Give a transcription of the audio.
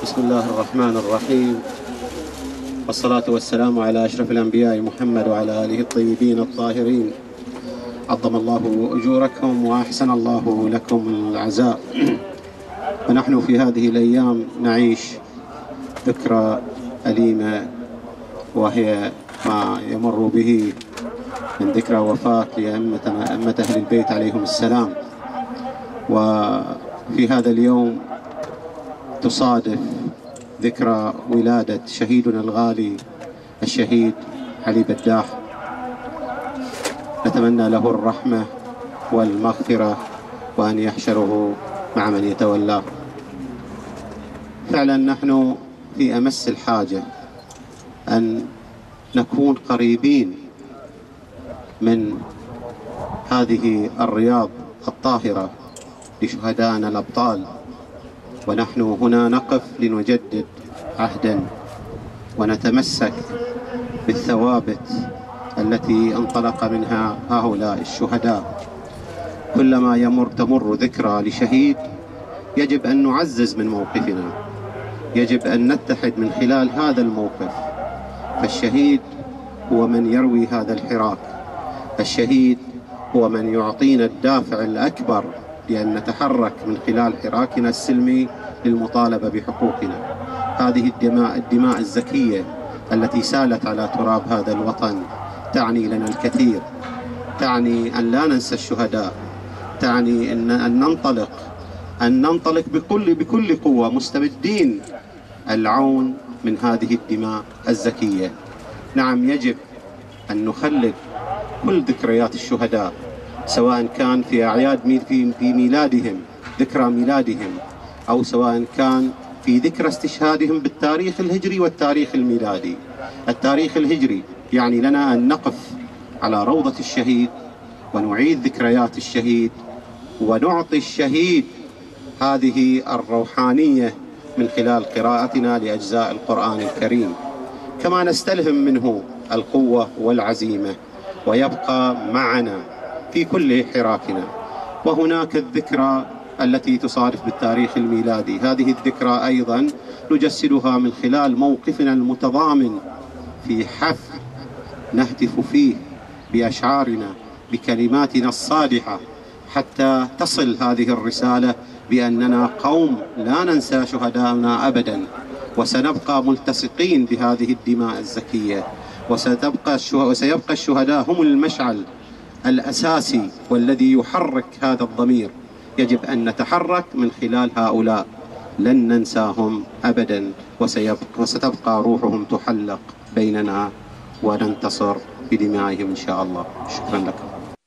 بسم الله الرحمن الرحيم، والصلاة والسلام على أشرف الأنبياء محمد وعلى آله الطيبين الطاهرين. عظم الله أجوركم وأحسن الله لكم العزاء. ونحن في هذه الأيام نعيش ذكرى أليمة، وهي ما يمر به من ذكرى وفاة لأئمة أهل البيت عليهم السلام. وفي هذا اليوم تصادف ذكرى ولادة شهيدنا الغالي الشهيد علي بداح. نتمنى له الرحمة والمغفرة وأن يحشره مع من يتولاه. فعلا نحن في أمس الحاجة أن نكون قريبين من هذه الرياض الطاهرة لشهدائنا الأبطال، ونحن هنا نقف لنجدد عهدا ونتمسك بالثوابت التي انطلق منها هؤلاء الشهداء. كلما تمر ذكرى لشهيد يجب أن نعزز من موقفنا، يجب أن نتحد من خلال هذا الموقف. فالشهيد هو من يروي هذا الحراك، الشهيد هو من يعطينا الدافع الأكبر لأن نتحرك من خلال حراكنا السلمي للمطالبة بحقوقنا. هذه الدماء الزكية التي سالت على تراب هذا الوطن تعني لنا الكثير، تعني أن لا ننسى الشهداء، تعني أن ننطلق بكل قوة مستمدين العون من هذه الدماء الزكية. نعم، يجب أن نخلد كل ذكريات الشهداء، سواء كان في أعياد في ميلادهم، ذكرى ميلادهم، أو سواء كان في ذكرى استشهادهم بالتاريخ الهجري والتاريخ الميلادي. التاريخ الهجري يعني لنا أن نقف على روضة الشهيد ونعيد ذكريات الشهيد ونعطي الشهيد هذه الروحانية من خلال قراءتنا لأجزاء القرآن الكريم، كما نستلهم منه القوة والعزيمة ويبقى معنا في كل حراكنا. وهناك الذكرى التي تصادف بالتاريخ الميلادي، هذه الذكرى أيضا نجسدها من خلال موقفنا المتضامن في حفل نهتف فيه بأشعارنا بكلماتنا الصادحة، حتى تصل هذه الرسالة بأننا قوم لا ننسى شهداءنا أبدا، وسنبقى ملتصقين بهذه الدماء الزكية، وسيبقى الشهداء هم المشعل الأساسي والذي يحرك هذا الضمير. يجب أن نتحرك من خلال هؤلاء، لن ننساهم أبدا، وستبقى روحهم تحلق بيننا وننتصر بدمائهم إن شاء الله. شكرا لكم.